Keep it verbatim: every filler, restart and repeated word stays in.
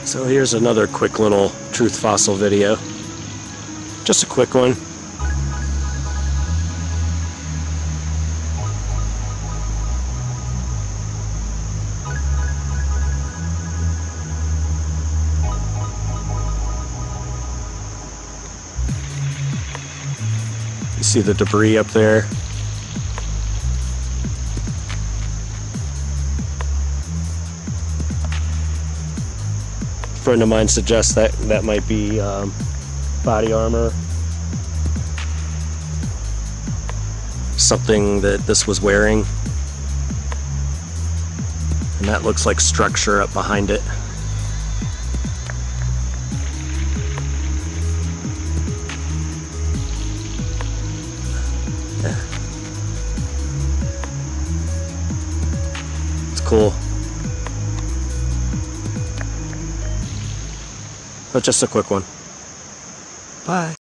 So here's another quick little truth fossil video. Just a quick one. You see the debris up there? A friend of mine suggests that that might be um, body armor. Something that this was wearing. And that looks like structure up behind it. Yeah. It's cool. But just a quick one. Bye.